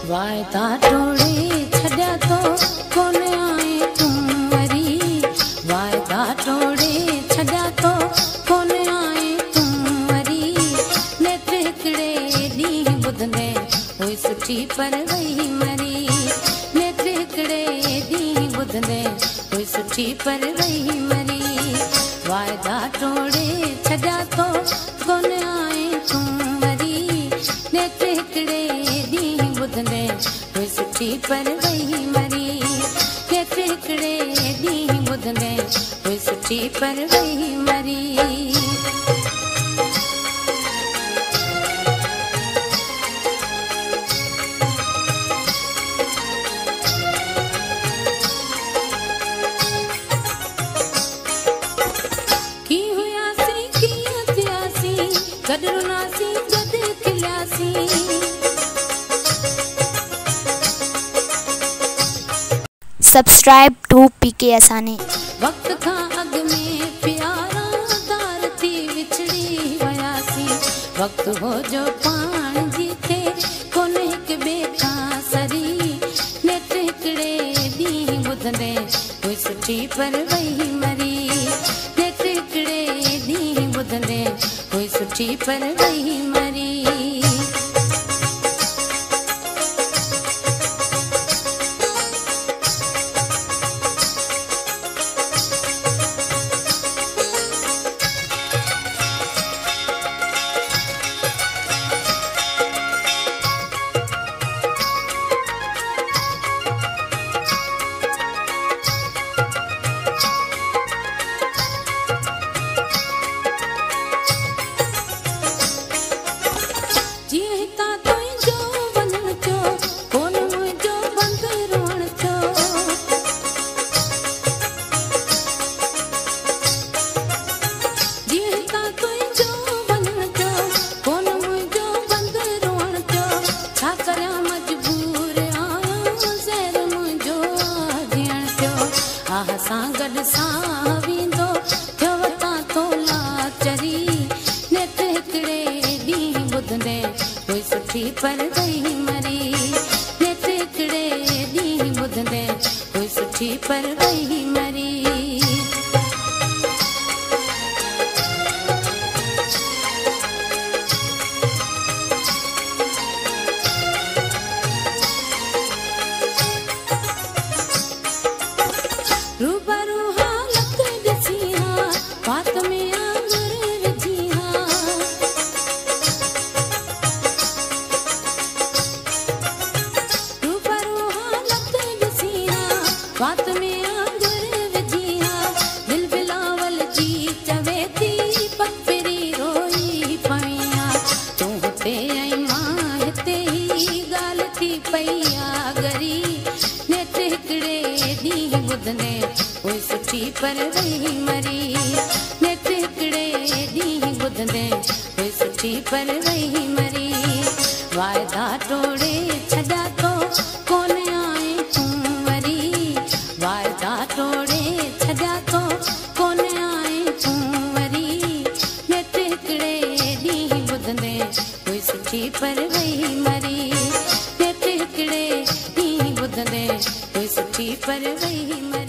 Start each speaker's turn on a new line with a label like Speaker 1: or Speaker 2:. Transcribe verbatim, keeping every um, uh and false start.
Speaker 1: वायदा टोड़े छॾिया तो कोन आए तूं वरी, वायदा टोड़े छॾिया तो कोन आए तूं वरी। नेत हिकिड़े ॾींहुं ॿुधंदे हुई सुठी पर वही मरी, नेत हिकिड़े ॾींहुं ॿुधंदे हुई सुठी पर वही मरी। वायदा टोड़े छॾिया तो कोन आए तूं वरी, नेत हिकिड़े ॾींहुं ॿुधंदे हुई सुठी पर वही मरी, नेत हिकिड़े ॾींहुं ॿुधंदे हुई सुठी पर वही मरी। गडरुनासी जद खिलियासी,
Speaker 2: सब्सक्राइब टू पीके असानी।
Speaker 1: वक्त खां अग में प्यारा दार थी विछड़ी वयासी, वक्त हो जो पाण जीते कोन हिक ॿिए खां सरी। नेत हिकिड़े ॾींहुं ॿुधंदे हुई सुठी पर वही मरी, नेत हिकिड़े ॾींहुं ॿुधंदे हुई सुठी पर वही मरी। आह सां गॾु सां वेंदो थियो तां तो लाचरी, नेत हिकिड़े ॾींहुं ॿुधंदे हुई सुठी पर वही मरी, नेत हिकिड़े ॾींहुं ॿुधंदे हुई सुठी पर वही मरी। रूबरू हालत ॾिसी हा बात में आंगुर विझी हा, रूबरू हालत ॾिसी हा बात में आंगुर विझी हा। दिल बिलावल जी चवे थी पकड़ी रोई पई हा, तूं हुते ऐं मां हिते ही ॻाल्हि थी पई आ गरी। नेत हिकिड़े ॾींहुं ॿुधंदे हुई सुठी पर वही मरी, नेत हिकिड़े ॾींहुं ॿुधंदे हुई सुठी पर वही मरी। वायदा टोड़े छॾिया तो कोन आए तूं वरी, वायदा टोड़े छॾिया तो कोन आए तूं वरी। नेत हिकिड़े ॾींहुं ॿुधंदे हुई सुठी पर वही मरी, नेत हिकिड़े ॾींहुं ॿुधंदे हुई सुठी पर वही मरी।